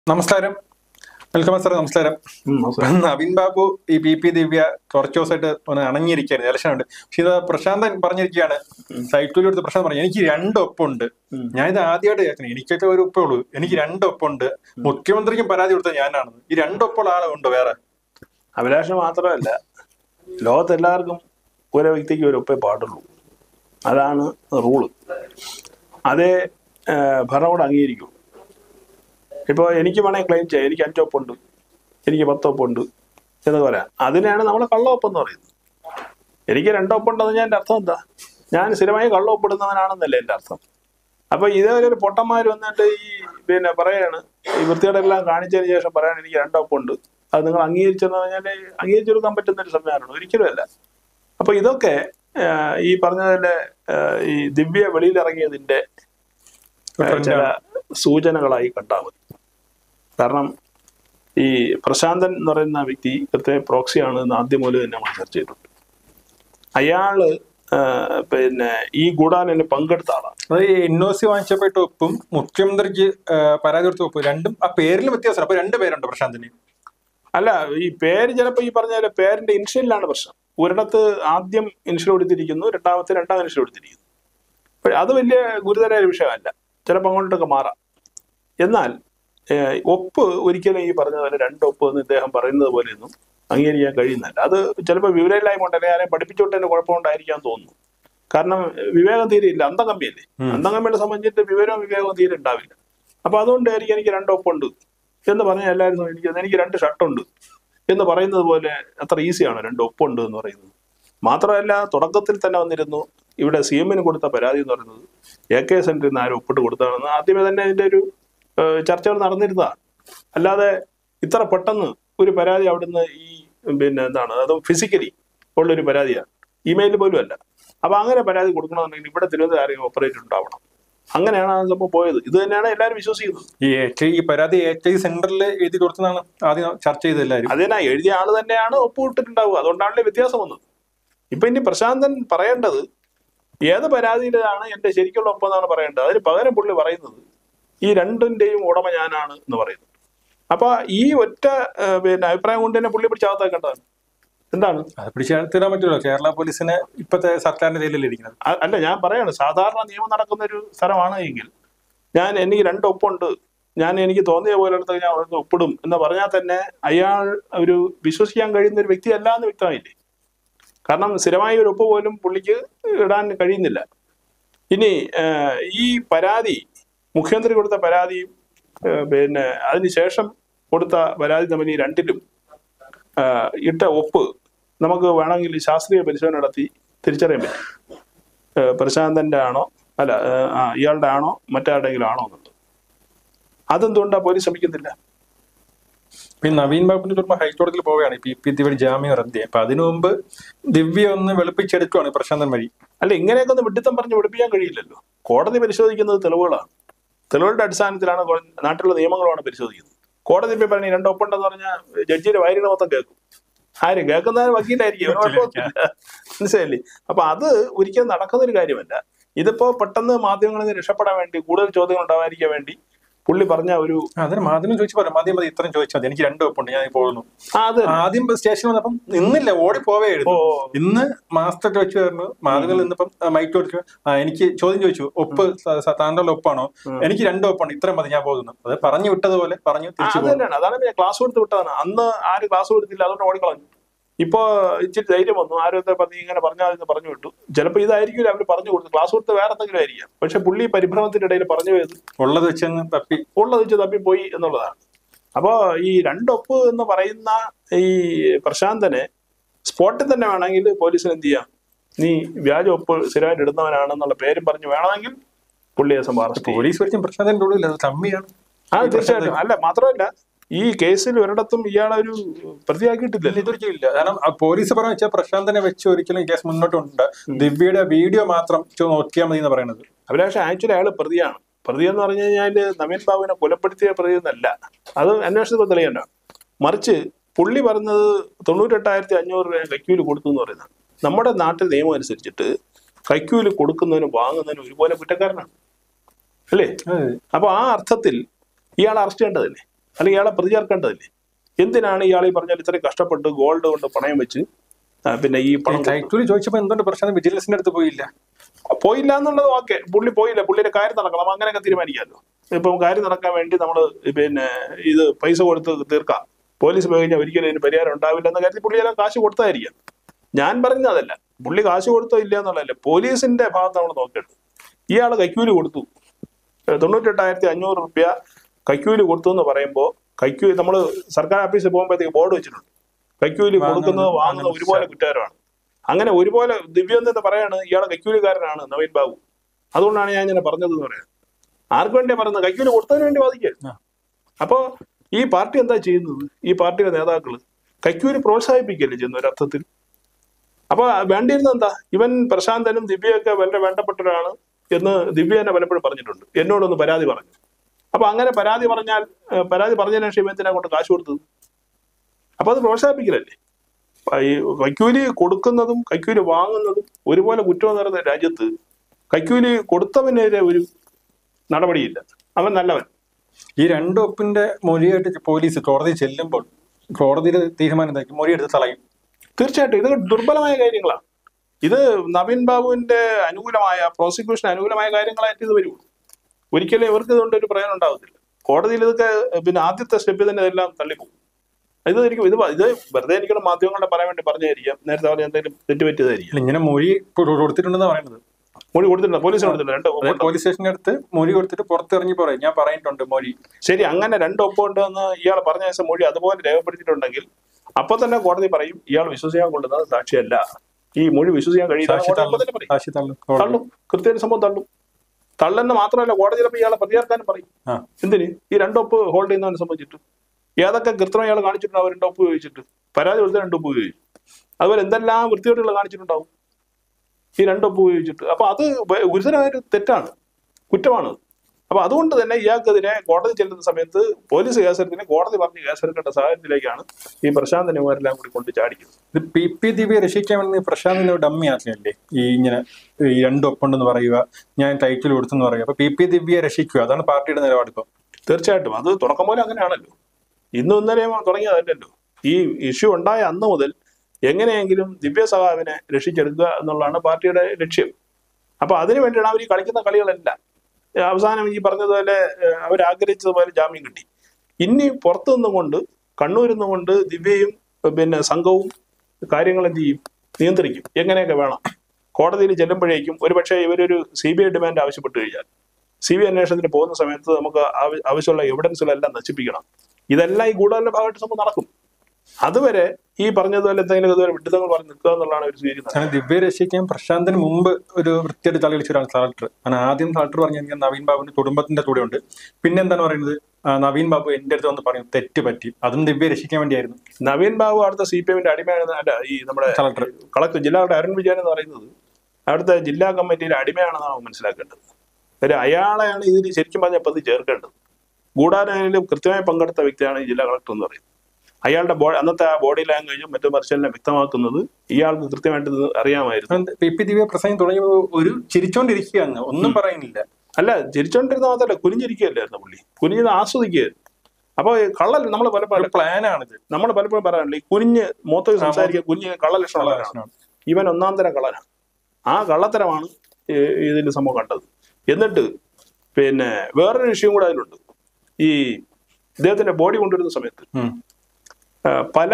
നമസ്കാരം, welcome sir. നമസ്കാരം. നവീൻ ബാബു ഈ പി ദിവ്യ കുറച്ച് ദിവസമായിട്ട് ഒന്ന് അണങ്ങിയിരിക്കുകയാണ്, ഇലക്ഷൻ ഉണ്ട്. പക്ഷെ ഇത് പ്രശാന്തൻ പറഞ്ഞിരിക്കുകയാണ്, സൈറ്റിൽ എടുത്ത് പ്രശാന്ത് പറഞ്ഞു, എനിക്ക് രണ്ടൊപ്പുണ്ട്. ഞാൻ ഇത് ആദ്യമായിട്ട് കേൾക്കണം. എനിക്കൊക്കെ ഒരു ഒപ്പേ ഉള്ളൂ, എനിക്ക് രണ്ടൊപ്പുണ്ട്. മുഖ്യമന്ത്രിക്കും പരാതി കൊടുത്തത് ഞാനാണ്. ഈ രണ്ടൊപ്പുള്ള ആളുണ്ട് വേറെ? അഭിലാഷം മാത്രമല്ല, ലോകത്തെല്ലാവർക്കും ഓരോ വ്യക്തിക്ക് ഒരു ഒപ്പേ പാടുള്ളൂ. അതാണ് റൂള്. അതേ ഭരണകൂടം അംഗീകരിക്കും. ഇപ്പോൾ എനിക്ക് വേണമെങ്കിൽ ക്ലെയിം ചെയ്യാം, എനിക്ക് 5 ഒപ്പുണ്ട്, എനിക്ക് 10 ഒപ്പുണ്ട് എന്ന് പറയാം. അതിനെയാണ് നമ്മൾ കള്ളൊപ്പെന്ന് പറയുന്നത്. എനിക്ക് 2 ഒപ്പുണ്ടെന്ന് ഞാൻ എൻ്റെ അർത്ഥം എന്താ? ഞാൻ സ്ഥിരമായി കള്ളൊപ്പിടുന്നവനാണെന്നല്ലേ എൻ്റെ അർത്ഥം. അപ്പൊ ഇതേപോലെ ഒരു പൊട്ടന്മാർ വന്നിട്ട് പറയാണ്, ഈ വൃത്തികേടെല്ലാം കാണിച്ചതിന് ശേഷം പറയാണ് എനിക്ക് 2 ഒപ്പുണ്ട്, അത് നിങ്ങൾ അംഗീകരിച്ചെന്ന് പറഞ്ഞാൽ അംഗീകരിച്ചെടുക്കാൻ പറ്റുന്ന ഒരു സംവിധാനമാണ്? ഒരിക്കലും അല്ല. അപ്പൊ ഇതൊക്കെ ഈ പറഞ്ഞതിന്റെ ഈ ദിവ്യ വെളിയിലിറങ്ങിയതിന്റെ ചില സൂചനകളായി കണ്ടാൽ മതി. കാരണം ഈ പ്രശാന്തൻ എന്ന് പറയുന്ന വ്യക്തി കൃത്യ പ്രോക്സിയാണ് എന്ന് ആദ്യം മുതൽ തന്നെ നമ്മൾ ചർച്ച ചെയ്തിട്ടുണ്ട്. അയാള് ഈ ഗൂഢാലോചനയിൽ പങ്കെടുത്ത ആളാണ്. അത് NOC വാങ്ങിച്ചപ്പോയിട്ട് ഒപ്പും മുഖ്യമന്ത്രിക്ക് പരാതി കൊടുത്ത ഒപ്പും രണ്ടും ആ പേരിൽ വ്യത്യാസമാണ്. അപ്പൊ 2 പേരുണ്ട് പ്രശാന്തിന്. അല്ല, ഈ പേര് ചിലപ്പോൾ ഈ പറഞ്ഞ പേരിന്റെ ഇൻഷ്യലിലാണ് പ്രശ്നം. ഒരിടത്ത് ആദ്യം ഇൻഷ്യൽ കൊടുത്തിരിക്കുന്നു, രണ്ടാം ഇൻഷ്യൽ കൊടുത്തിരിക്കുന്നു. അത് വലിയ ഗുരുതരമായ വിഷയമല്ല, ചിലപ്പോൾ അങ്ങോട്ടൊക്കെ മാറാം. എന്നാൽ ഒപ്പ് ഒരിക്കലും ഈ പറഞ്ഞ പോലെ 2 ഒപ്പ് എന്ന് ഇദ്ദേഹം പറയുന്നത് പോലെയൊന്നും അംഗീകരിക്കാൻ കഴിയുന്നില്ല. അത് ചിലപ്പോൾ വിവരമില്ലായ്മ കൊണ്ട്, അല്ലെങ്കിൽ ആരെയും പഠിപ്പിച്ചോട്ടതിന്റെ കുഴപ്പമുണ്ടായിരിക്കാൻ തോന്നുന്നു. കാരണം വിവേകം തീരെ ഇല്ല, അന്തംകമ്മിയല്ലേ. അന്തംകമ്മിയെ സംബന്ധിച്ചിട്ട് വിവേകവും തീരെ ഉണ്ടാവില്ല. അപ്പൊ അതുകൊണ്ടായിരിക്കും എനിക്ക് 2 ഒപ്പുണ്ട് എന്ന് പറഞ്ഞാൽ എല്ലാവരും എനിക്ക് 2 ഷർട്ടുണ്ട് എന്ന് പറയുന്നത് പോലെ അത്ര ഈസിയാണ് 2 ഒപ്പുണ്ട് എന്ന് പറയുന്നത്. മാത്രമല്ല, തുടക്കത്തിൽ തന്നെ വന്നിരുന്നു ഇവിടെ CM-ന് കൊടുത്ത പരാതി എന്ന് പറയുന്നത് AK സെന്ററിൽ നിന്ന് ആരും ഒപ്പിട്ട് കൊടുത്തതാണെന്ന് ആദ്യമേ തന്നെ അതിന്റെ ഒരു ചർച്ചകൾ നടന്നിരുന്നതാണ്. അല്ലാതെ ഇത്ര പെട്ടെന്ന് ഒരു പരാതി അവിടുന്ന് അത് ഫിസിക്കലി ഉള്ളൊരു പരാതിയാണ്, ഇമെയിൽ പോലും അല്ല. അപ്പൊ അങ്ങനെ പരാതി കൊടുക്കണമെന്നുണ്ടെങ്കിൽ ഇവിടെ തിരുവനന്തപുരം ആരെങ്കിലും ഓപ്പറേറ്റർ ഉണ്ടാവണം. അങ്ങനെയാണ് ആ സംഭവം പോയത്. ഇത് തന്നെയാണ് എല്ലാവരും വിശ്വസിക്കുന്നത്. ഈ പരാതി AK സെന്ററിൽ എഴുതി കൊടുത്തതാണ് ആദ്യം ചർച്ച ചെയ്തത് എല്ലാവരും. അതിനാ എഴുതിയ ആള് തന്നെയാണ് ഒപ്പിട്ടിട്ടുണ്ടാവുക. അതുകൊണ്ടാണല്ലേ വ്യത്യാസം വന്നത്. ഇപ്പൊ ഇനി പ്രശാന്തൻ പറയേണ്ടത് ഏത് പരാതിയിലാണ് എന്റെ ശരിക്കുള്ള ഒപ്പം എന്നാണ് പറയേണ്ടത്. അതിന് പകരം പുള്ളി പറയുന്നത് ഈ 2ന്റെയും ഉടമ ഞാനാണ് എന്ന് പറയുന്നത്. അപ്പൊ ഈ ഒറ്റ അഭിപ്രായം കൊണ്ട് തന്നെ പുള്ളി പിടിച്ചാകത്താക്കേണ്ടതാണ്. എന്താണ് അത് പിടിച്ചാൽ പറ്റുമല്ലോ? കേരള പോലീസിന് ഇപ്പത്തെ സർക്കാരിന്റെ കയ്യിലല്ലേ ഇരിക്കുന്നത്? അല്ല, ഞാൻ പറയാണ്, സാധാരണ നിയമം നടക്കുന്ന ഒരു സ്ഥലമാണ് എങ്കിൽ എനിക്ക് 2 ഒപ്പുണ്ട്, എനിക്ക് തോന്നിയ പോലെ എടുത്ത് ഞാൻ ഒപ്പിടും എന്ന് പറഞ്ഞാൽ തന്നെ അയാൾ ഒരു വിശ്വസിക്കാൻ കഴിയുന്ന ഒരു വ്യക്തിയല്ല എന്ന് വ്യക്തമായില്ലേ. കാരണം സ്ഥിരമായ ഒരു ഒപ്പ് പോലും പുള്ളിക്ക് ഇടാൻ കഴിയുന്നില്ല. ഇനി ഈ പരാതി, മുഖ്യമന്ത്രി കൊടുത്ത പരാതിയും അതിനുശേഷം കൊടുത്ത പരാതി തമ്മിൽ ഈ 2ലും ഇട്ട ഒപ്പ് നമുക്ക് വേണമെങ്കിൽ ശാസ്ത്രീയ പരിശോധന നടത്തി തിരിച്ചറിയാൻ പറ്റും. പ്രശാന്തന്റെ ആണോ അല്ല ഇയാളുടെ ആണോ മറ്റാരുടെങ്കിലും ആണോ എന്നുള്ളത്. അതെന്തുകൊണ്ടാണ് പോലീസ് ശ്രമിക്കുന്നില്ല? നവീൻ ബാബുവിന്റെ കുടുംബം ഹൈക്കോടതിയിൽ പോവുകയാണ് പി ദിവ്യ ജാമ്യം റദ്ദ്. അപ്പൊ അതിനു മുമ്പ് ദിവ്യ ഒന്ന് വെളുപ്പിച്ചെടുക്കുകയാണ് പ്രശാന്തൻ വഴി. അല്ല, ഇങ്ങനെയൊക്കെ ഒന്ന് വിഡിത്തം പറഞ്ഞ് വെളുപ്പിക്കാൻ കഴിയില്ലല്ലോ. കോടതി പരിശോധിക്കുന്നത് തെളിവുകളാണ്. തെളിവുകളുടെ അടിസ്ഥാനത്തിലാണ് നാട്ടിലുള്ള നിയമങ്ങളാണ് പരിശോധിക്കുന്നത്. കോടതി ഇപ്പൊ പറഞ്ഞ 2 ഒപ്പുണ്ടെന്ന് പറഞ്ഞാൽ ജഡ്ജിയുടെ വയറിന് മൊത്തം കേൾക്കും. ആരും കേൾക്കുന്നതിന് വക്കീലായിരിക്കും, മനസ്സിലായില്ലേ? അപ്പൊ അത് ഒരിക്കലും നടക്കുന്നൊരു കാര്യമല്ല. ഇതിപ്പോ പെട്ടെന്ന് മാധ്യമങ്ങളിൽ നിന്ന് രക്ഷപ്പെടാൻ വേണ്ടി, കൂടുതൽ ചോദ്യങ്ങൾ ഉണ്ടാവാതിരിക്കാൻ വേണ്ടി പുള്ളി പറഞ്ഞ ഒരു അതിന് മാധ്യമം ചോദിച്ചു പറയാം, മാധ്യമം ഇത്രയും ചോദിച്ചാൽ മതി, എനിക്ക് 2 ഒപ്പുണ്ട്, ഞാൻ പോകുന്നു. ആദ്യം സ്റ്റേഷനിൽ വന്നപ്പം നിന്നില്ല, ഓടി പോവേയിരുന്നു. ഇന്ന് മാസ്റ്റർ വെച്ച് പറഞ്ഞു, മാധ്യമങ്ങളിൽ നിന്നപ്പം മൈക്ക് ചോദിച്ചു, എനിക്ക് ചോദ്യം ചോദിച്ചു, ഒപ്പ് താങ്കളുടെ ഒപ്പാണോ? എനിക്ക് 2 ഒപ്പുണ്ട്, ഇത്രയും മതി, ഞാൻ പോകുന്നു. അത് പറഞ്ഞു വിട്ടതുപോലെ പറഞ്ഞു. അതാണ് ക്ലാസ് കൊടുത്ത് വിട്ടതാണ്. അന്ന് ആര് ക്ലാസ് കൊടുത്തില്ല, അതുകൊണ്ട് ഓടിക്കളഞ്ഞു. ഇപ്പൊ ഇച്ചിരി ധൈര്യം വന്നു, ആരോഗ്യത്തെ പറഞ്ഞ് ഇങ്ങനെ പറഞ്ഞാൽ പറഞ്ഞു വിട്ടു. ചിലപ്പോ ഇതായിരിക്കും അവർ പറഞ്ഞു കൊടുത്തു, ക്ലാസ് കൊടുത്ത് വേറെ എന്തെങ്കിലും ആയിരിക്കാം. പക്ഷെ പുള്ളി പരിഭ്രമത്തിന്റെ ഇടയിൽ പറഞ്ഞു പോയത് ഉള്ളത് വെച്ച് തപ്പിപ്പോയി എന്നുള്ളതാണ്. അപ്പോ ഈ 2 ഒപ്പ് എന്ന് പറയുന്ന ഈ പ്രശാന്തനെ സ്പോട്ടിൽ തന്നെ വേണമെങ്കിൽ പോലീസിന് എന്ത് ചെയ്യാം, നീ വ്യാജ ഒപ്പ് സ്ഥിരമായിട്ട് ഇടുന്നവനാണെന്നുള്ള പേരും പറഞ്ഞു വേണമെങ്കിൽ പുള്ളിയെ പോലീസ് പ്രശാന്തന്റെ ഉള്ളിൽ കമ്മിയാണ്. തീർച്ചയായിട്ടും. അല്ല, മാത്രമല്ല ഈ കേസിൽ ഒരിടത്തും ഇയാളൊരു പ്രതിയാക്കിയിട്ടില്ല, ഇല്ല. കാരണം പോലീസ് പറഞ്ഞു വെച്ചാൽ പ്രശാന്തനെ വെച്ച് ഒരിക്കലും കേസ് മുന്നോട്ട് ഉണ്ട്, ദിവ്യയുടെ വീഡിയോ മാത്രം നോക്കിയാൽ മതി എന്ന് പറയുന്നത്. അഭിലാഷ്, ആക്ച്വലി അയാൾ പ്രതിയാണ്. പ്രതി എന്ന് പറഞ്ഞു കഴിഞ്ഞാൽ നവീൻ ബാബുവിനെ കൊലപ്പെടുത്തിയ പ്രതി എന്നല്ല, അത് അന്വേഷണത്തിൽ തെളിയണ്ട. മറിച്ച് പുള്ളി പറഞ്ഞത് 98,500 രൂപ കൈക്കൂലി കൊടുത്തു എന്ന് പറയുന്നത്. നമ്മുടെ നാട്ടിൽ നിയമം അനുസരിച്ചിട്ട് കൈക്കൂലി കൊടുക്കുന്നതിനും വാങ്ങുന്നതിനും ഒരുപോലെ കുറ്റക്കാരനാണ്, അല്ലേ? അപ്പൊ ആ അർത്ഥത്തിൽ ഇയാൾ അറസ്റ്റ് ചെയ്യേണ്ടതല്ലേ? അല്ലെങ്കിൽ ഇയാളെ പ്രതി ചേർക്കേണ്ടതില്ലേ? എന്തിനാണ് ഇയാൾ ഈ പറഞ്ഞാൽ ഇത്രയും കഷ്ടപ്പെട്ട് ഗോൾഡ് കൊണ്ട് പണയം വെച്ച് പിന്നെ ഈ പണം ചോദിച്ചപ്പോ എന്തുകൊണ്ട് പ്രശ്നം വിജിലൻസിന്റെ അടുത്ത് പോയില്ല? പോയില്ല എന്നുള്ളത് ഓക്കെ, പുള്ളി പോയില്ല, പുള്ളിയുടെ കാര്യം നടക്കണം, അങ്ങനെയൊക്കെ തീരുമാനിക്കാമല്ലോ. ഇപ്പം കാര്യം നടക്കാൻ വേണ്ടി നമ്മൾ പിന്നെ ഇത് പൈസ കൊടുത്ത് തീർക്കാം, പോലീസ് പോയി കഴിഞ്ഞാൽ ഒരിക്കലും ഇതിന് പരിഹാരം ഉണ്ടാവില്ല എന്ന കാര്യത്തിൽ പുള്ളി എല്ലാം കാശ് കൊടുത്തായിരിക്കാം. ഞാൻ പറഞ്ഞതല്ല, പുള്ളി കാശ് കൊടുത്തോ ഇല്ല എന്നുള്ളതല്ല, പോലീസിന്റെ ഭാഗത്ത് നമ്മൾ നോക്കേണ്ടത്. ഇയാൾ കൈക്കൂലി കൊടുത്തു, 98,500 രൂപ കൈക്കൂലി കൊടുത്തു എന്ന് പറയുമ്പോൾ കൈക്കൂലി നമ്മൾ സർക്കാർ ഓഫീസിൽ പോകുമ്പോഴത്തേക്ക് ബോർഡ് വെച്ചിട്ടുണ്ട്, കൈക്കൂലി കൊടുക്കുന്നത് വാങ്ങുന്നത് ഒരുപോലെ കുറ്റകരമാണ്. അങ്ങനെ ഒരുപോലെ ദിവ്യം എന്ന് പറയാണ് ഇയാളെ കൈക്കൂലിക്കാരനാണ് നവീൻ ബാബു. അതുകൊണ്ടാണ് ഞാൻ ഇങ്ങനെ പറഞ്ഞത് എന്ന് പറയാം. ആർക്ക് വേണ്ടിയാ പറയുന്നത്? കൈക്കൂലി കൊടുത്തതിന് വേണ്ടി വാദിക്കുക. അപ്പോ ഈ പാർട്ടി എന്താ ചെയ്യുന്നത്? ഈ പാർട്ടിയുടെ നേതാക്കള് കൈക്കൂലി പ്രോത്സാഹിപ്പിക്കല്ലേ ചെയ്യുന്ന ഒരർത്ഥത്തിൽ. അപ്പൊ വേണ്ടിയിരുന്നത് എന്താ? ഇവൻ പ്രശാന്തനും ദിവ്യയൊക്കെ വളരെ വേണ്ടപ്പെട്ടവരാണ് എന്ന് ദിവ്യ തന്നെ പലപ്പോഴും പറഞ്ഞിട്ടുണ്ട്, എന്നോടൊന്ന് പരാതി പറഞ്ഞു. അപ്പൊ അങ്ങനെ പരാതി പറഞ്ഞതിന് ശേഷം എന്തിനാ കൊണ്ട് കാശ് കൊടുത്തത്? അപ്പൊ അത് പ്രോത്സാഹിപ്പിക്കലല്ലേ? ഈ കൈക്കൂലി കൊടുക്കുന്നതും കൈക്കൂലി വാങ്ങുന്നതും ഒരുപോലെ കുറ്റം നിറഞ്ഞ രാജ്യത്ത് കൈക്കൂലി കൊടുത്തവനെതിരെ ഒരു നടപടിയില്ല, അവൻ നല്ലവൻ. ഈ 2 ഒപ്പിന്റെ മൊഴിയായിട്ട് പോലീസ് കോടതി ചെല്ലുമ്പോൾ കോടതിയുടെ തീരുമാനം എന്തായിരിക്കും? മൊഴിയെടുത്ത് തളയും. തീർച്ചയായിട്ടും ഇത് ദുർബലമായ കാര്യങ്ങളാണ്. ഇത് നവീൻ ബാബുവിന്റെ അനുകൂലമായ, പ്രോസിക്യൂഷൻ അനുകൂലമായ കാര്യങ്ങളായിട്ട് ഇത് വരുള്ളൂ. ഒരിക്കലും ഇവർക്ക് ഇതുകൊണ്ട് ഒരു പ്രയോജനം ഉണ്ടാകത്തില്ല. കോടതിയിൽ ഇതൊക്കെ പിന്നെ ആദ്യത്തെ സ്റ്റെപ്പിൽ തന്നെ ഇതെല്ലാം തള്ളിപ്പോകും. ഇത് വെറുതെ എനിക്കുള്ള മാധ്യമങ്ങളെ പറയാൻ വേണ്ടി പറഞ്ഞായിരിക്കാം, നേരത്തെ പറഞ്ഞ എന്തെങ്കിലും തെറ്റുപറ്റിയതായിരിക്കും. ഇങ്ങനെ മൊഴി കൊടുത്തിട്ടുണ്ടെന്ന് പറയുന്നത്. മൊഴി കൊടുത്തിട്ടുണ്ട്, പോലീസിന് കൊടുത്തിട്ടുണ്ട്. പോലീസ് സ്റ്റേഷന്റെ അടുത്ത് മൊഴി കൊടുത്തിട്ട് പുറത്തിറങ്ങി പറയും ഞാൻ പറഞ്ഞിട്ടുണ്ട് മൊഴി. ശരി, അങ്ങനെ 2 ഒപ്പുണ്ടെന്ന് ഇയാൾ പറഞ്ഞ ശേഷം മൊഴി അതുപോലെ രേഖപ്പെടുത്തിയിട്ടുണ്ടെങ്കിൽ അപ്പൊ തന്നെ കോടതി പറയും ഇയാൾ വിശ്വസിക്കാൻ കൊള്ളുന്നത് സാക്ഷിയല്ല, ഈ മൊഴി വിശ്വസിക്കാൻ കഴിയില്ല, തള്ളും. കൃത്യ സംഭവം തള്ളും. തള്ളെന്ന് മാത്രമല്ല, കോടതി ചിലപ്പോൾ ഇയാളെ പ്രതിചേർക്കാനും പറയും. എന്തിന്? ഈ 2 ഒപ്പ് ഹോൾഡ് ചെയ്യുന്നവനെ സംബന്ധിച്ചിട്ട് ഏതൊക്കെ കൃത്രിമം ഇയാൾ കാണിച്ചിട്ടുണ്ടാവും 2 ഒപ്പ് ഉപയോഗിച്ചിട്ട്? പരാതി കൊടുത്ത 2 ഒപ്പ് ഉപയോഗിച്ചു. അതുപോലെ എന്തെല്ലാം വൃത്തികേടുകൾ കാണിച്ചിട്ടുണ്ടാവും ഈ 2 ഒപ്പ് ഉപയോഗിച്ചിട്ട്. അപ്പൊ അത് ഗുരുതരമായൊരു തെറ്റാണ്, കുറ്റമാണ്. അപ്പൊ അതുകൊണ്ട് തന്നെ ഇയാൾക്കെതിരെ കോടതി ചെല്ലുന്ന സമയത്ത് പോലീസ് കേസെടുത്തിന് കോടതി പറഞ്ഞ് കേസെടുക്കേണ്ട സാഹചര്യത്തിലേക്കാണ് ഈ പ്രശാന്ത് ഇവരെല്ലാം കൂടി കൊണ്ട് ചാടിക്കുന്നത്. ഇത് PP ദിവ്യ രക്ഷിക്കാൻ വേണ്ടി പ്രശാന്തിനെ ഡമ്മി ആക്കിയല്ലേ ഈ ഇങ്ങനെ ഈ 2 ഒപ്പുണ്ടെന്ന് പറയുക, ഞാൻ ടൈറ്റിൽ കൊടുത്തെന്ന് പറയുക. അപ്പൊ PP ദിവ്യയെ രക്ഷിക്കുക, അതാണ് പാർട്ടിയുടെ നിലപാട്. ഇപ്പം തീർച്ചയായിട്ടും അത് തുടക്കം പോലെ അങ്ങനെയാണല്ലോ, ഇന്നും ഇന്നലെയും തുടങ്ങിയതല്ലല്ലോ. ഈ ഇഷ്യൂ ഉണ്ടായ അന്ന് മുതൽ എങ്ങനെയെങ്കിലും ദിവ്യ സഖാവിനെ രക്ഷിച്ചെടുക്കുക എന്നുള്ളതാണ് പാർട്ടിയുടെ ലക്ഷ്യം. അപ്പൊ അതിനു വേണ്ടിയാണ് അവർ ഈ കളിക്കുന്ന കളികളെല്ലാം. അവസാനം ഈ പറഞ്ഞതുപോലെ അവരാഗ്രഹിച്ചതുപോലെ ജാമ്യം കിട്ടി. ഇനി പുറത്തു നിന്നുകൊണ്ട് കണ്ണൂരിൽ നിന്നുകൊണ്ട് ദിവ്യയും പിന്നെ സംഘവും കാര്യങ്ങൾ എന്ത് ചെയ്യും? നിയന്ത്രിക്കും, എങ്ങനെയൊക്കെ വേണം. കോടതിയിൽ ചെല്ലുമ്പോഴേക്കും ഒരുപക്ഷെ ഇവരൊരു CBI ഡിമാൻഡ് ആവശ്യപ്പെട്ട് കഴിഞ്ഞാൽ CBI അന്വേഷണത്തിന് പോകുന്ന സമയത്ത് നമുക്ക് ആവശ്യമുള്ള എവിഡൻസുകളെല്ലാം നശിപ്പിക്കണം. ഇതെല്ലാം ഈ ഗൂഢാലോചന ഭാഗമായിട്ട് സംഭവം നടക്കും. അതുവരെ ഈ പറഞ്ഞതുപോലെ എന്തെങ്കിലും ഇതുവരെ വിഡിതങ്ങൾ പറഞ്ഞ് നിൽക്കുക എന്നുള്ളതാണ് അവർ സ്വീകരിക്കുന്നത്. ദിവ്യ രക്ഷിക്കാൻ പ്രശാന്തിന് മുമ്പ് ഒരു വൃത്തിയായിട്ട് തള്ളി കളിച്ചൊരാണ് കളക്ടർ. ആദ്യം കളക്ടർ പറഞ്ഞിരിക്കാൻ നവീൻ ബാബുവിന്റെ കുടുംബത്തിന്റെ കൂടെ ഉണ്ട്. പിന്നെ എന്താണ് പറയുന്നത്? നവീൻ ബാബു എന്റെ അടുത്ത് വന്ന് പറയും തെറ്റ് പറ്റി, അതും ദിവ്യ രക്ഷിക്കാൻ വേണ്ടിയായിരുന്നു. നവീൻ ബാബു അവിടുത്തെ CPMന്റെ അടിമയാണ്. അല്ല, ഈ നമ്മുടെ കളക്ടർ ജില്ലായുടെ അരുൺ വിജയൻ എന്ന് പറയുന്നത് അവിടുത്തെ ജില്ലാ കമ്മിറ്റിയിലെ അടിമയാണെന്നാണ് മനസ്സിലാക്കേണ്ടത്. അയാളെയാണ് ഇതിന് ശരിക്കും പറഞ്ഞ പതി ചേർക്കേണ്ടത്. ഗൂഢാലോചനയിലും കൃത്യമായി പങ്കെടുത്ത വ്യക്തിയാണ് ഈ ജില്ലാ കളക്ടർ എന്ന് പറയുന്നത്. അയാളുടെ അന്നത്തെ ആ ബോഡി ലാംഗ്വേജും മറ്റു പരിശീലനം വ്യക്തമാക്കുന്നത് ഇയാൾക്ക് കൃത്യമായിട്ട് അറിയാമായിരുന്നു. PP ദിവ്യ പ്രസംഗം തുടങ്ങിയപ്പോൾ ഒരു ചിരിച്ചോണ്ടിരിക്കുകയാണ്, ഒന്നും പറയുന്നില്ല. അല്ല, ചിരിച്ചോണ്ടിരുന്ന മാത്രമല്ല, കുനിഞ്ഞിരിക്കുകയല്ലായിരുന്നു പുള്ളി, കുനിഞ്ഞത് ആസ്വദിക്കുകയായിരുന്നു. അപ്പൊ കള്ളൽ നമ്മൾ പലപ്പോഴും പ്ലാനാണിത്. നമ്മൾ പലപ്പോഴും പറയാറില്ല ഈ കുനിഞ്ഞ് മൂത്ത സംസാരിക്കുക, കുഞ്ഞ് കള്ളലക്ഷണമാണ്. ഇവൻ 1-ാം തരം കള്ളനാണ്. ആ കള്ളത്തരമാണ് ഇതിന്റെ സംഭവം കണ്ടത്. എന്നിട്ട് പിന്നെ വേറൊരു വിഷയം കൂടെ അതിലുണ്ട്. ഈ ഇദ്ദേഹത്തിന്റെ ബോഡി കൊണ്ടുവരുന്ന സമയത്ത് പല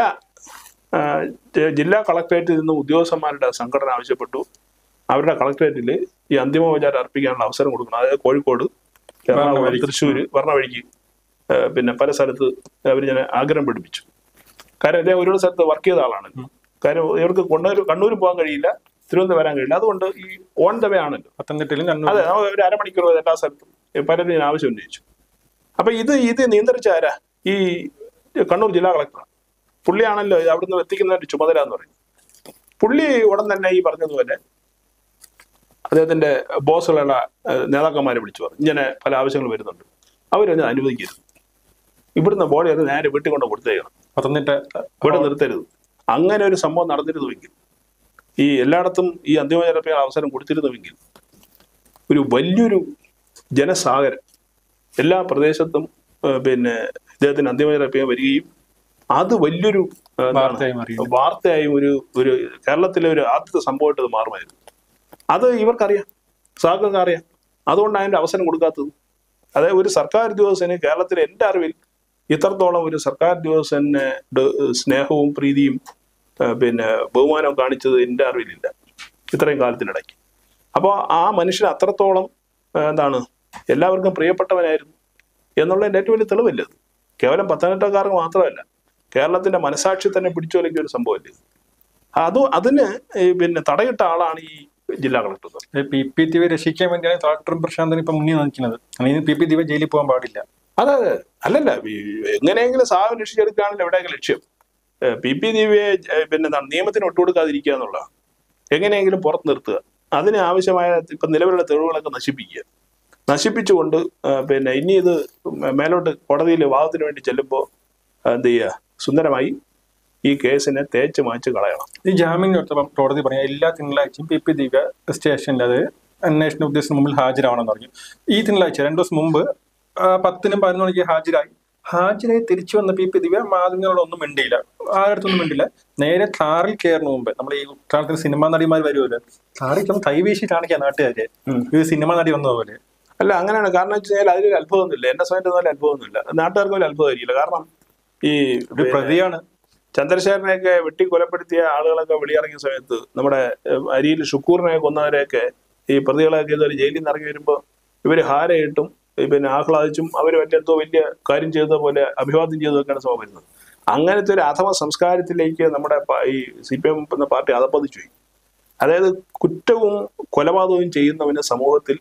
ജില്ലാ കളക്ടറേറ്റിൽ നിന്ന് ഉദ്യോഗസ്ഥന്മാരുടെ സംഘടന ആവശ്യപ്പെട്ടു അവരുടെ കളക്ടറേറ്റിൽ ഈ അന്തിമോപചാരം അർപ്പിക്കാനുള്ള അവസരം കൊടുക്കണം. അതായത് കോഴിക്കോട്, എറണാകുളം, തൃശ്ശൂര്, വർണ്ണവഴിക്ക് പിന്നെ പല സ്ഥലത്ത് അവർ ഞാൻ ആഗ്രഹം പഠിപ്പിച്ചു. കാര്യം അദ്ദേഹം ഒരുപാട് സ്ഥലത്ത് വർക്ക് ചെയ്ത ആളാണ്. കാര്യം ഇവർക്ക് കണ്ണൂർ പോകാൻ കഴിയില്ല, തിരുവനന്തപുരം വരാൻ കഴിയില്ല. അതുകൊണ്ട് ഈ ഓൺ ദ വേ ആണല്ലോ. അതെ, ഒരു അരമണിക്കൂർ എല്ലാ സ്ഥലത്തും പലരും ആവശ്യം ഉന്നയിച്ചു. അപ്പൊ ഇത് നിയന്ത്രിച്ച ആരാ? ഈ കണ്ണൂർ ജില്ലാ കളക്ടർ. പുള്ളിയാണല്ലോ അവിടുന്ന് എത്തിക്കുന്നതിന്റെ ചുമതല എന്ന് പറയുന്നത്. പുള്ളി ഉടൻ തന്നെ ഈ പറഞ്ഞതുപോലെ അദ്ദേഹത്തിന്റെ ബോസുകളുള്ള നേതാക്കന്മാരെ വിളിച്ചു പറഞ്ഞു ഇങ്ങനെ പല ആവശ്യങ്ങൾ വരുന്നുണ്ട്, അവരൊന്നും അനുവദിക്കരുത്, ഇവിടുന്ന് ബോഡി അത് നേരെ വീട്ടിൽ കൊണ്ട് കൊടുത്തേക്കണം, ഇവിടെ നിർത്തരുത്. അങ്ങനെ ഒരു സംഭവം നടന്നിരുന്നുവെങ്കിൽ, ഈ എല്ലായിടത്തും ഈ അന്തിമോപചാരത്തിന് അവസരം കൊടുത്തിരുന്നുവെങ്കിൽ ഒരു വലിയൊരു ജനസാഗരം എല്ലാ പ്രദേശത്തും പിന്നെ ഇദ്ദേഹത്തിന് അന്തിമ വരികയും അത് വലിയൊരു വാർത്തയായും ഒരു കേരളത്തിലെ ഒരു ആദ്യത്തെ സംഭവമായിട്ട് അത് മാറുമായിരുന്നു. അത് ഇവർക്കറിയാം, സഹാക്കൾക്ക് അറിയാം. അതുകൊണ്ടാണ് അതിന്റെ അവസരം കൊടുക്കാത്തത്. അതായത് ഒരു സർക്കാർ ഉദ്യോഗസ്ഥന് കേരളത്തിലെ എൻ്റെ അറിവിൽ ഇത്രത്തോളം ഒരു സർക്കാർ ഉദ്യോഗസ്ഥന് സ്നേഹവും പ്രീതിയും ബഹുമാനവും കാണിച്ചത് എൻ്റെ അറിവിലില്ല ഇത്രയും കാലത്തിനിടയ്ക്ക്. അപ്പോൾ ആ മനുഷ്യൻ അത്രത്തോളം എല്ലാവർക്കും പ്രിയപ്പെട്ടവനായിരുന്നു എന്നുള്ളതിൻ്റെ ഏറ്റവും വലിയ തെളിവല്ലേ അത്. കേവലം പത്തനംതിട്ടക്കാർക്ക് മാത്രമല്ല, കേരളത്തിന്റെ മനസാക്ഷി തന്നെ പിടിച്ചുലക്കിയ ഒരു സംഭവമല്ലേ അതിന് തടയിട്ട ആളാണ് ഈ ജില്ലാ കളക്ടർ. PP ദിവ്യയെ രക്ഷിക്കാൻ വേണ്ടിയാണ് കളക്ടറും പ്രശാന്തനും ഇപ്പൊ മുന്നിൽ നിൽക്കുന്നത്. PP ദിവ്യ ജയിലിൽ പോകാൻ പാടില്ല. അതെ, അല്ലല്ല, എങ്ങനെയെങ്കിലും സാഹചര്യം രക്ഷിച്ചെടുക്കുകയാണല്ലോ എവിടെയൊക്കെ ലക്ഷ്യം. PP ദിവ്യയെ നിയമത്തിന് ഒട്ടുകൊടുക്കാതിരിക്കുക എന്നുള്ളതാണ്. എങ്ങനെയെങ്കിലും പുറത്ത് നിർത്തുക, അതിന് ആവശ്യമായ ഇപ്പൊ നിലവിലുള്ള തെളിവുകളൊക്കെ നശിപ്പിച്ചുകൊണ്ട് ഇനി ഇത് മേലോട്ട് കോടതിയിൽ വാദത്തിന് വേണ്ടി ചെല്ലുമ്പോൾ എന്ത് ചെയ്യുക, സുന്ദരമായി ഈ കേസിനെ തേച്ച് മാച്ച് കളയണം. ഈ ജാമ്യം കൊടുത്തപ്പം കോടതി പറഞ്ഞ എല്ലാ തിങ്കളാഴ്ചയും PP ദിവ്യ സ്റ്റേഷനിൽ അത് അന്വേഷണ ഉദ്യോഗസ്ഥന് മുമ്പിൽ ഹാജരാവണമെന്ന് പറഞ്ഞു. ഈ തിങ്കളാഴ്ച 2 ദിവസം മുമ്പ് 10-നും 11 മണിക്ക് ഹാജരായി തിരിച്ചു വന്ന PP ദിവ്യ മാധ്യമങ്ങളോടൊന്നും മിണ്ടിയില്ല, ആരടുത്തൊന്നും മിണ്ടില്ല. നേരെ കാറിൽ കയറുന്ന മുമ്പ് നമ്മൾ ഈ കാലത്തിൽ സിനിമാ നടിമാർ വരുമല്ലോ, കാറിൽ കൈവീശി കാണിക്കാൻ നാട്ടുകാരെ ഇത് സിനിമാ നടി വന്നതുപോലെ. അല്ല, അങ്ങനെയാണ്. കാരണം വെച്ച് കഴിഞ്ഞാൽ അതിലൊരു അത്ഭുതമൊന്നുമില്ല, എന്റെ സ്വയം പോലെ അത്ഭുതമൊന്നുമില്ല, നാട്ടുകാർക്ക് പോലും അത്ഭുതമായിരിക്കില്ല. കാരണം ഈ പ്രതിയാണ് ചന്ദ്രശേഖരനെയൊക്കെ വെട്ടി കൊലപ്പെടുത്തിയ ആളുകളൊക്കെ വെളിയിറങ്ങിയ സമയത്ത് നമ്മുടെ അരിയിൽ ഷുക്കൂറിനെ കൊന്നവരെയൊക്കെ ഈ പ്രതികളൊക്കെ ഇതുവരെ ജയിലിൽ നിന്ന് ഇറങ്ങി വരുമ്പോൾ ഇവര് ഹാരയിട്ടും ആഹ്ലാദിച്ചും അവർ വലിയ കാര്യം ചെയ്ത പോലെ അഭിവാദ്യം ചെയ്തൊക്കെയാണ് സംഭവം വരുന്നത്. അങ്ങനത്തെ ഒരു അധമ സംസ്കാരത്തിലേക്ക് നമ്മുടെ ഈ CPM എന്ന പാർട്ടി അധപ്പതിച്ചു പോയി. അതായത് കുറ്റവും കൊലപാതകവും ചെയ്യുന്നവന് സമൂഹത്തിൽ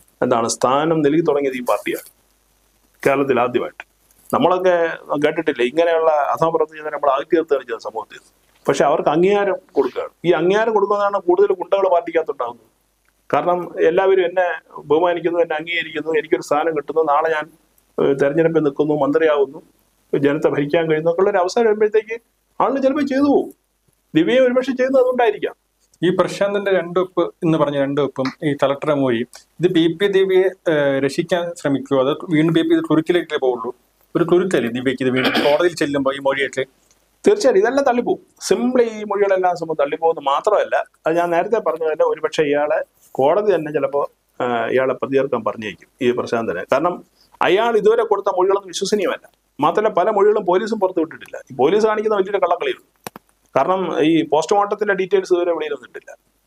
സ്ഥാനം നൽകി തുടങ്ങിയത് ഈ പാർട്ടിയാണ് കേരളത്തിൽ ആദ്യമായിട്ട്. നമ്മളൊക്കെ കേട്ടിട്ടില്ല ഇങ്ങനെയുള്ള അധമപ്രവൃത്തി ചെയ്താൽ നമ്മൾ അകറ്റി നിർത്തുകയാണ് ചെയ്ത സമൂഹത്തിൽ. പക്ഷെ അവർക്ക് അംഗീകാരം കൊടുക്കുകയാണ്. ഈ അംഗീകാരം കൊടുക്കുന്നതാണ് കൂടുതൽ ഗുണ്ടകൾ പാർട്ടിക്കകത്തുണ്ടാകുന്നത്. കാരണം എല്ലാവരും എന്നെ ബഹുമാനിക്കുന്നു, എന്നെ അംഗീകരിക്കുന്നു, എനിക്കൊരു സ്ഥാനം കിട്ടുന്നു, നാളെ ഞാൻ തെരഞ്ഞെടുപ്പിൽ നിൽക്കുന്നു, മന്ത്രിയാവുന്നു, ജനത്തെ ഭരിക്കാൻ കഴിയുന്നു ഒക്കെ ഉള്ളൊരു അവസരം വരുമ്പോഴത്തേക്ക് ആളുകൾ ചിലപ്പോൾ ചെയ്തു പോകും. ദിവ്യയെ ഒരുപക്ഷെ ചെയ്യുന്നത് അതുകൊണ്ടായിരിക്കാം. ഈ പ്രശാന്തിന്റെ 2 ഒപ്പ് എന്ന് പറഞ്ഞ 2 ഒപ്പും ഈ കളക്ടറെ മൊഴി ഇത് PP ദിവ്യയെ രക്ഷിക്കാൻ ശ്രമിക്കുമോ, അത് വീണ്ടും PP കുരുക്കിലേക്കേ പോവുള്ളൂ? ഒരു കുരുക്കല്ലേ ദിവ്യക്ക് ഇത് വീണ്ടും കോടതിയിൽ ചെല്ലുമ്പോൾ ഈ മൊഴിയൊക്കെ? തീർച്ചയായും ഇതെല്ലാം തള്ളിപ്പോവും. സിംപ്ലി ഈ മൊഴികളെല്ലാം സംഭവം തള്ളിപ്പോകുന്നത് മാത്രമല്ല, അത് ഞാൻ നേരത്തെ പറഞ്ഞതല്ല, ഒരുപക്ഷെ ഇയാളെ കോടതി തന്നെ ചിലപ്പോൾ ഇയാളെ പ്രതിയേർക്കാൻ പറഞ്ഞേക്കും ഈ പ്രശാന്തനെ. കാരണം അയാൾ ഇതുവരെ കൊടുത്ത മൊഴികളൊന്നും വിശ്വസനീയമല്ല. മാത്രമല്ല പല മൊഴികളും പോലീസും പുറത്തു വിട്ടിട്ടില്ല. ഈ പോലീസ് കാണിക്കുന്ന വലിയൊരു കള്ളക്കളിയുണ്ട്. കാരണം ഈ പോസ്റ്റ്മോർട്ടത്തിന്റെ ഡീറ്റെയിൽസ് ഇതുവരെ വെളിയിൽ വന്നിട്ടില്ല.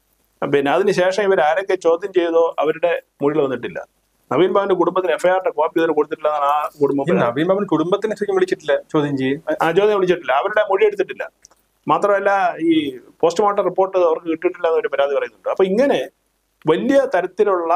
അതിനുശേഷം ഇവർ ആരൊക്കെ ചോദ്യം ചെയ്തോ അവരുടെ മൊഴികൾ വന്നിട്ടില്ല. നവീൻ ബാബുവിന്റെ കുടുംബത്തിന് FIR കോപ്പി ഇതുവരെ കൊടുത്തിട്ടില്ല എന്നാണ് ആ കുടുംബം. നവീൻ ബാബുവിന്റെ കുടുംബത്തിനെ വിളിച്ചിട്ടില്ല, ചോദ്യം വിളിച്ചിട്ടില്ല, അവരുടെ മൊഴി എടുത്തിട്ടില്ല. മാത്രമല്ല ഈ പോസ്റ്റ്മോർട്ടം റിപ്പോർട്ട് അവർക്ക് കിട്ടിയിട്ടില്ല എന്നൊരു പരാതി പറയുന്നുണ്ട്. അപ്പൊ ഇങ്ങനെ വലിയ തരത്തിലുള്ള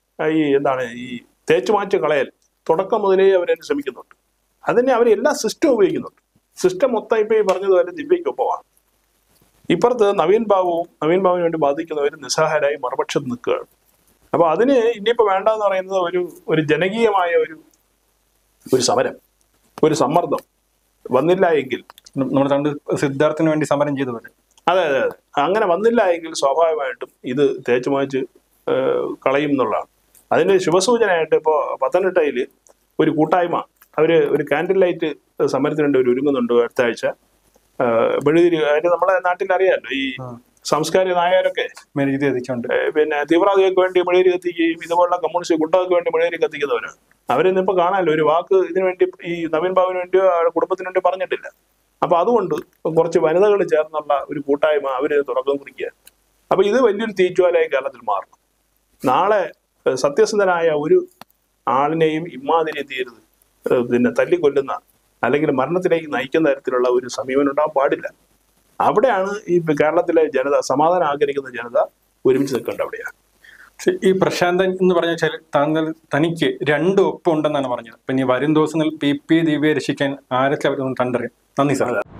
ഈ തേച്ചുമാച്ച് കളയൽ തുടക്കം മുതലേ അവരതിന് ശ്രമിക്കുന്നുണ്ട്. അതിനെ അവർ എല്ലാ സിസ്റ്റം ഉപയോഗിക്കുന്നുണ്ട്. സിസ്റ്റം മൊത്തം ഇപ്പൊ ഈ പറഞ്ഞതുപോലെ ദിവ്യയ്ക്കൊപ്പമാണ്. ഇപ്പുറത്ത് നവീൻ ബാബുവിന് വേണ്ടി ബാധിക്കുന്നവർ നിസ്സഹായരായി മറുപക്ഷത്ത് നിൽക്കുകയാണ്. അപ്പൊ അതിന് ഇനിയിപ്പോ വേണ്ടെന്ന് പറയുന്നത് ഒരു ജനകീയമായ ഒരു സമരം, ഒരു സമ്മർദ്ദം വന്നില്ല എങ്കിൽ, നമ്മുടെ കണ്ട് സിദ്ധാർത്ഥിന് വേണ്ടി സമരം ചെയ്തവര്, അതെ, അങ്ങനെ വന്നില്ല എങ്കിൽ സ്വാഭാവികമായിട്ടും ഇത് തേച്ചുമാച്ച് കളയും എന്നുള്ളതാണ്. അതിന്റെ ശുഭസൂചനയായിട്ട് ഇപ്പോ പത്തനംതിട്ടയിൽ ഒരു കൂട്ടായ്മ ഒരു കാൻഡിൽ ലൈറ്റ് സമരത്തിന് വേണ്ടി ഒരുങ്ങുന്നുണ്ട് അടുത്ത ആഴ്ച. മെഴുകുതിരി, അതിന് നമ്മളെ നാട്ടിൽ അറിയാമല്ലോ, ഈ സാംസ്കാരിക നായകരൊക്കെ തീവ്രവാദികൾക്ക് വേണ്ടി മെഴുകുതിരി കത്തിക്കുകയും ഇതുപോലുള്ള കമ്മ്യൂണിസ്റ്റ് ഗുണ്ടകൾക്ക് വേണ്ടി മെഴുകുതിരി കത്തിക്കുന്നവരാണ്. അവരിന്നിപ്പോ കാണാമല്ലോ, ഒരു വാക്ക് ഇതിനു വേണ്ടി ഈ നവീൻ ബാബുവിന് വേണ്ടിയോ കുടുംബത്തിന് വേണ്ടി പറഞ്ഞിട്ടില്ല. അപ്പൊ അതുകൊണ്ട് കുറച്ച് വനിതകൾ ചേർന്നുള്ള ഒരു കൂട്ടായ്മ അവര് തുടക്കം കുറിക്കുക. അപ്പൊ ഇത് വലിയൊരു തീജ്വാലയായി കേരളത്തിൽ മാറണം. നാളെ സത്യസന്ധനായ ഒരു ആളിനെയും ഇമ്മാതിരി തീരുത് തല്ലിക്കൊല്ലുന്ന അല്ലെങ്കിൽ മരണത്തിലേക്ക് നയിക്കുന്ന തരത്തിലുള്ള ഒരു സമീപനം ഉണ്ടാകാൻ പാടില്ല. അവിടെയാണ് ഈ കേരളത്തിലെ ജനത, സമാധാനം ആഗ്രഹിക്കുന്ന ജനത ഒരുമിച്ച് നിൽക്കേണ്ട അവിടെയാണ്. ഈ പ്രശാന്തൻ എന്ന് പറഞ്ഞാൽ തനിക്ക് 2 ഒപ്പ് ഉണ്ടെന്നാണ് പറഞ്ഞത്. പിന്നെ വരും ദിവസങ്ങളിൽ PP ദിവ്യയെ രക്ഷിക്കാൻ ആരൊക്കെ അവരൊന്നും കണ്ടറിയാം. നന്ദി സാർ.